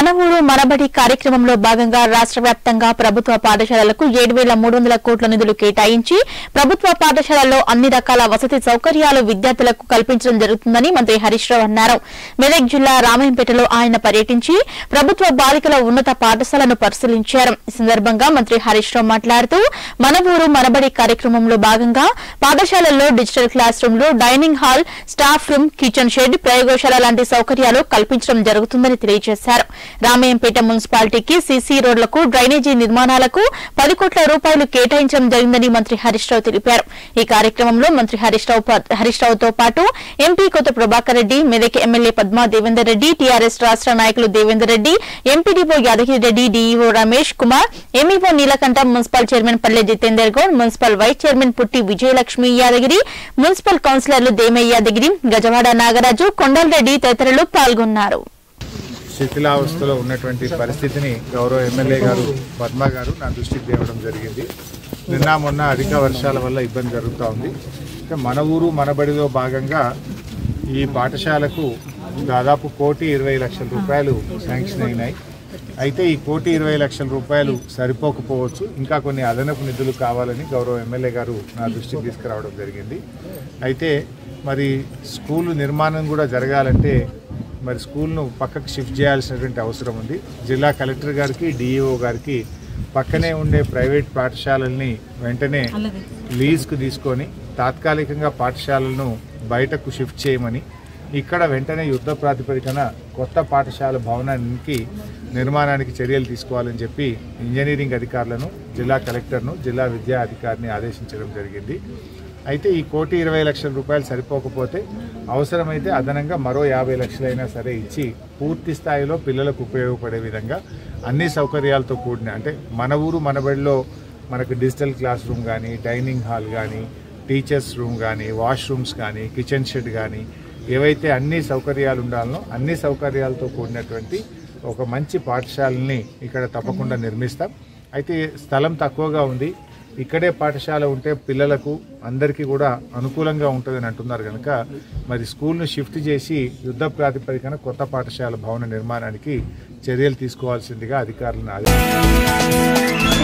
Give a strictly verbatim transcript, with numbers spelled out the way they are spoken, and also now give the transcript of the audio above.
మన ఊరు మనబడి కార్యక్రమంలో భాగంగా రాష్ట్ర వ్యాప్తంగా ప్రభుత్వ పాఠశాలలకు ఏడు వేల మూడు వందల కోట్ల నిధులు కేటాయించి ప్రభుత్వ పాఠశాలల్లో అన్ని రకాల వసతి సౌకర్యాలు విద్యార్థులకు కల్పించడం జరుగుతుందని మంత్రి హరీష్ రావు అన్నారు. మెదక్ జిల్లా రామాయంపేటలో ఆయన పర్యటించి ప్రభుత్వ బాలికల ఉన్నత పాఠశాలను పరిశీలించారు. ఈ సందర్భంగా మంత్రి హరీష్ రావు మాట్లాడుతూ మన ఊరు మనబడి కార్యక్రమంలో భాగంగా పాఠశాలల్లో డిజిటల్ క్లాస్ రూమ్లు, dining hall, staff room, kitchen shed, ప్రయోగశాల లాంటి సౌకర్యాలు కల్పించడం జరుగుతుందని తెలియజేశారు. రామాయంపేట మున్సిపాలిటీకి సీసీ రోడ్లకు, డ్రైనేజీ నిర్మాణాలకు పది కోట్ల రూపాయలు కేటాయించడం జరిగిందని మంత్రి హరీష్ రావు తెలిపారు. ఈ కార్యక్రమంలో మంత్రి హరీష్ రావుతో పాటు MP Kotha Prabhakar Reddy, Medak MLA Padma Devender Reddy, TRS రాష్ట్ర నాయకులు Devender Reddy, MPDO Yadagiri Reddy, DEO Ramesh Kumar, MEO Neelakantam, municipal chairman Palle Jithender Goud, municipal vice chairman Putti Vijayalakshmi Yadagiri, municipal కౌన్సిలర్లు దేమయ్య యాదగిరి, గజవాడ నాగరాజు, కొండలరెడ్డి తదితరులు పాల్గొన్నారు. శిథిలావస్థలో ఉన్నటువంటి పరిస్థితిని గౌరవ ఎమ్మెల్యే గారు పద్మ గారు నా దృష్టికి తేవడం జరిగింది. నిన్న మొన్న అధిక వర్షాల వల్ల ఇబ్బంది జరుగుతూ ఉంది. మన ఊరు మనబడిలో భాగంగా ఈ పాఠశాలకు దాదాపు కోటి ఇరవై లక్షల రూపాయలు శాంక్షన్ అయినాయి. అయితే ఈ కోటి ఇరవై లక్షల రూపాయలు సరిపోకపోవచ్చు, ఇంకా కొన్ని అదనపు నిధులు కావాలని గౌరవ ఎమ్మెల్యే గారు నా దృష్టికి తీసుకురావడం జరిగింది. అయితే మరి స్కూలు నిర్మాణం కూడా జరగాలంటే మరి స్కూల్ను పక్కకు షిఫ్ట్ చేయాల్సినటువంటి అవసరం ఉంది. జిల్లా కలెక్టర్ గారికి, డిఈఓ గారికి పక్కనే ఉండే ప్రైవేట్ పాఠశాలల్ని వెంటనే లీజ్కు తీసుకొని తాత్కాలికంగా పాఠశాలలను బయటకు షిఫ్ట్ చేయమని, ఇక్కడ వెంటనే యుద్ధ ప్రాతిపదికన కొత్త పాఠశాల భవనానికి నిర్మాణానికి చర్యలు తీసుకోవాలని చెప్పి ఇంజనీరింగ్ అధికారులను, జిల్లా కలెక్టర్ను, జిల్లా విద్యా అధికారిని ఆదేశించడం జరిగింది. అయితే ఈ కోటి ఇరవై లక్షల రూపాయలు సరిపోకపోతే అవసరమైతే అదనంగా మరో యాభై లక్షలైనా సరే ఇచ్చి పూర్తి స్థాయిలో పిల్లలకు ఉపయోగపడే విధంగా అన్ని సౌకర్యాలతో కూడిన, అంటే మన ఊరు మనబడిలో మనకు డిజిటల్ క్లాస్ రూమ్ కానీ, డైనింగ్ హాల్ కానీ, టీచర్స్ రూమ్ కానీ, వాష్రూమ్స్ కానీ, కిచెన్ షెడ్ కానీ, ఏవైతే అన్ని సౌకర్యాలు ఉండాలనో అన్ని సౌకర్యాలతో కూడినటువంటి ఒక మంచి పాఠశాలని ఇక్కడ తప్పకుండా నిర్మిస్తాం. అయితే స్థలం తక్కువగా ఉంది, ఇక్కడే పాఠశాల ఉంటే పిల్లలకు అందరికీ కూడా అనుకూలంగా ఉంటుందని అంటున్నారు కనుక మరి స్కూల్ను షిఫ్ట్ చేసి యుద్ధ ప్రాతిపదికన కొత్త పాఠశాల భవన నిర్మాణానికి చర్యలు తీసుకోవాల్సిందిగా అధికారులను ఆదేశించారు.